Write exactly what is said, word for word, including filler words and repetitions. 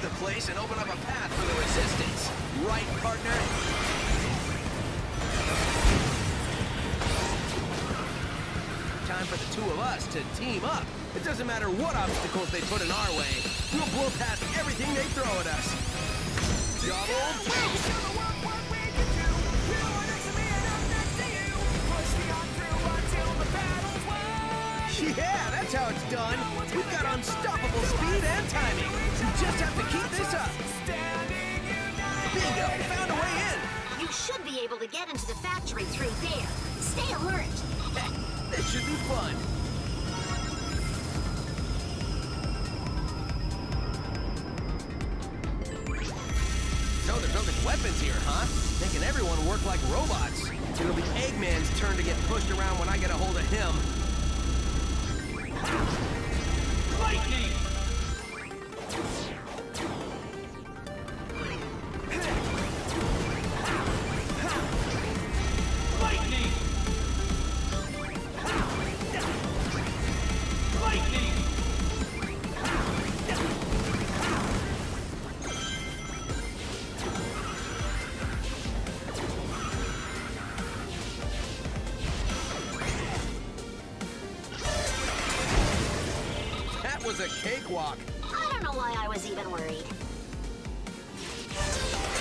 the place and open up a path for the resistance. Right, partner? Time for the two of us to team up. It doesn't matter what obstacles they put in our way. We'll blow past everything they throw at us. Double Yeah, that's how it's done. We've got unstoppable speed and timing. You just have to keep this up. Bingo, found a way in. You should be able to get into the factory through there. Stay alert. This should be fun. So they're building weapons here, huh? Making everyone work like robots. It'll be Eggman's turn to get pushed around when I get a hold of him. Lightning! Lightning! Lightning! That was a cakewalk. I don't know why I was even worried.